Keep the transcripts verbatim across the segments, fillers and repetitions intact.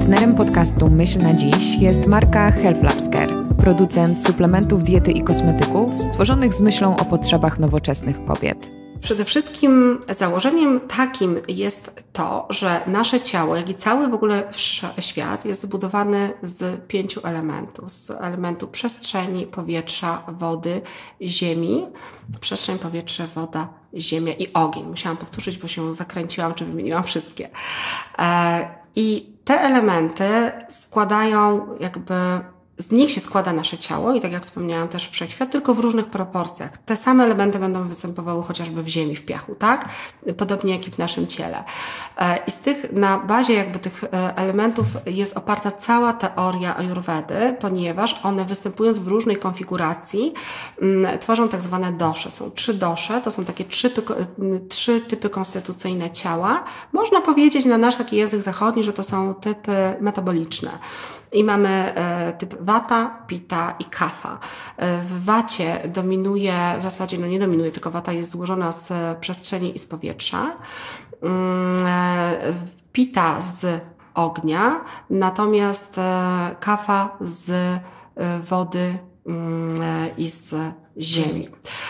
Partnerem podcastu Myśl na dziś jest marka Health Labs Care, producent suplementów diety i kosmetyków stworzonych z myślą o potrzebach nowoczesnych kobiet. Przede wszystkim założeniem takim jest to, że nasze ciało, jak i cały w ogóle świat jest zbudowany z pięciu elementów. Z elementu przestrzeni, powietrza, wody, ziemi. Przestrzeń, powietrze, woda, ziemia i ogień. Musiałam powtórzyć, bo się zakręciłam, czy wymieniłam wszystkie. I te elementy składają jakby... Z nich się składa nasze ciało i tak jak wspomniałam też wszechświat, tylko w różnych proporcjach. Te same elementy będą występowały chociażby w ziemi, w piachu, tak? Podobnie jak i w naszym ciele. I z tych, na bazie jakby tych elementów jest oparta cała teoria ajurwedy, ponieważ one występując w różnej konfiguracji tworzą tak zwane dosze. Są trzy dosze, to są takie trzy, trzy typy konstytucyjne ciała. Można powiedzieć na nasz taki język zachodni, że to są typy metaboliczne. I mamy e, typ Vata, Pitta i Kapha. E, w Vacie dominuje, w zasadzie no nie dominuje, tylko Vata jest złożona z przestrzeni i z powietrza. E, Pitta z ognia, natomiast e, Kapha z e, wody e, i z ziemi.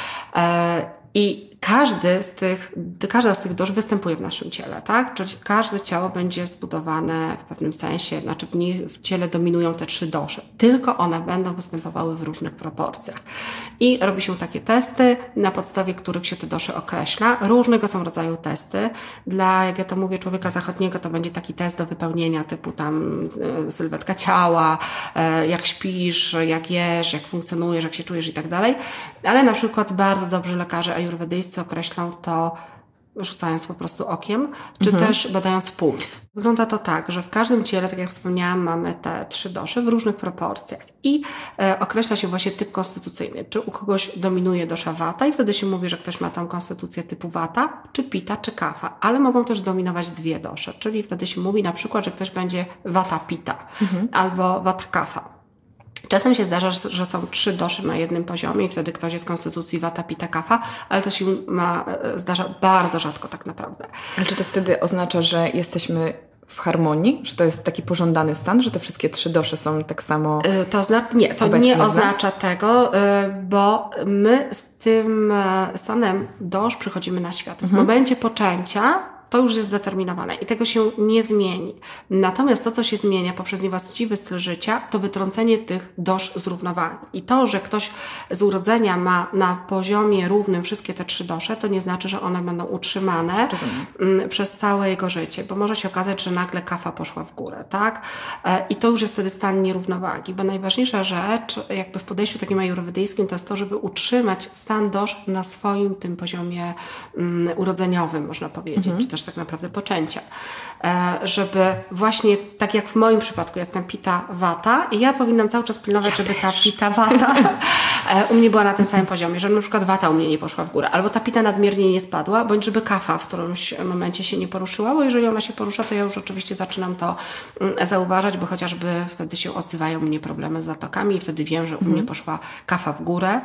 E, I każdy z tych, każda z tych dosz występuje w naszym ciele, tak? Czyli każde ciało będzie zbudowane w pewnym sensie, znaczy w, nie, w ciele dominują te trzy dosze, tylko one będą występowały w różnych proporcjach. I robi się takie testy, na podstawie których się te dosze określa. Różnego są rodzaju testy. Dla, jak ja to mówię, człowieka zachodniego to będzie taki test do wypełnienia typu tam e, sylwetka ciała, e, jak śpisz, jak jesz, jak funkcjonujesz, jak się czujesz i tak dalej. Ale na przykład bardzo dobrzy lekarze ajurwedyjscy określą to rzucając po prostu okiem, czy mhm. też badając puls. Wygląda to tak, że w każdym ciele, tak jak wspomniałam, mamy te trzy dosze w różnych proporcjach i e, określa się właśnie typ konstytucyjny. Czy u kogoś dominuje dosza Vata i wtedy się mówi, że ktoś ma tam konstytucję typu Vata, czy Pitta, czy Kapha, ale mogą też dominować dwie dosze, czyli wtedy się mówi na przykład, że ktoś będzie Vata Pitta mhm. albo Vata Kapha. Czasem się zdarza, że są trzy dosze na jednym poziomie i wtedy ktoś jest z konstytucji Vata, Pitta, Kapha, ale to się ma, zdarza bardzo rzadko tak naprawdę. A czy to wtedy oznacza, że jesteśmy w harmonii? Że to jest taki pożądany stan, że te wszystkie trzy dosze są tak samo to zna- Nie, to nie oznacza tego, bo my z tym stanem dosz przychodzimy na świat. W mhm. momencie poczęcia to już jest zdeterminowane i tego się nie zmieni. Natomiast to, co się zmienia poprzez niewłaściwy styl życia, to wytrącenie tych dosz z równowagi. I to, że ktoś z urodzenia ma na poziomie równym wszystkie te trzy dosze, to nie znaczy, że one będą utrzymane Rozumiem. przez całe jego życie, bo może się okazać, że nagle Kapha poszła w górę, tak? I to już jest wtedy stan nierównowagi, bo najważniejsza rzecz, jakby w podejściu takim ajurwedyjskim, to jest to, żeby utrzymać stan dosz na swoim tym poziomie um, urodzeniowym, można powiedzieć, mhm. też tak naprawdę poczęcia. Żeby właśnie, tak jak w moim przypadku jestem Pitta Vata i ja powinnam cały czas pilnować, ja żeby też. ta Pitta Vata u mnie była na tym samym poziomie, żeby na przykład Vata u mnie nie poszła w górę, albo ta Pitta nadmiernie nie spadła, bądź żeby Kapha w którymś momencie się nie poruszyła, bo jeżeli ona się porusza, to ja już oczywiście zaczynam to zauważać, bo chociażby wtedy się odzywają u mnie problemy z zatokami i wtedy wiem, że u mnie poszła Kapha w górę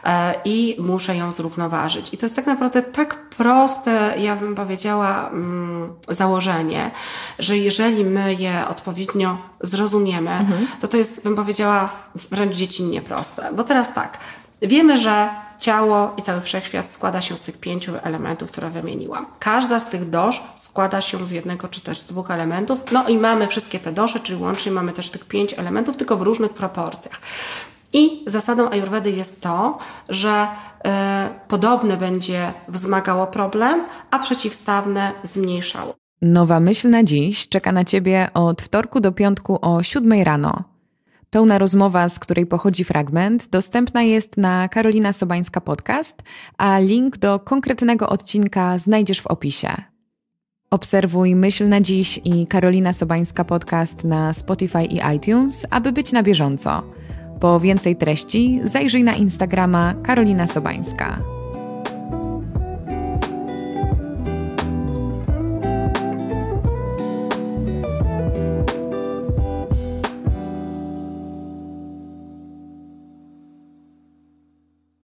i muszę ją zrównoważyć. I to jest tak naprawdę tak proste, ja bym powiedziała, założenie, że jeżeli my je odpowiednio zrozumiemy, mhm. to to jest, bym powiedziała, wręcz dziecinnie proste. Bo teraz tak, wiemy, że ciało i cały wszechświat składa się z tych pięciu elementów, które wymieniłam. Każda z tych dosz składa się z jednego czy też z dwóch elementów. No i mamy wszystkie te dosze, czyli łącznie mamy też tych pięć elementów, tylko w różnych proporcjach. I zasadą ajurwedy jest to, że y, podobne będzie wzmagało problem, a przeciwstawne zmniejszało. Nowa myśl na dziś czeka na Ciebie od wtorku do piątku o siódmej rano. Pełna rozmowa, z której pochodzi fragment, dostępna jest na Karolina Sobańska Podcast, a link do konkretnego odcinka znajdziesz w opisie. Obserwuj Myśl na dziś i Karolina Sobańska Podcast na Spotify i iTunes, aby być na bieżąco. Po więcej treści zajrzyj na Instagrama Karolina Sobańska.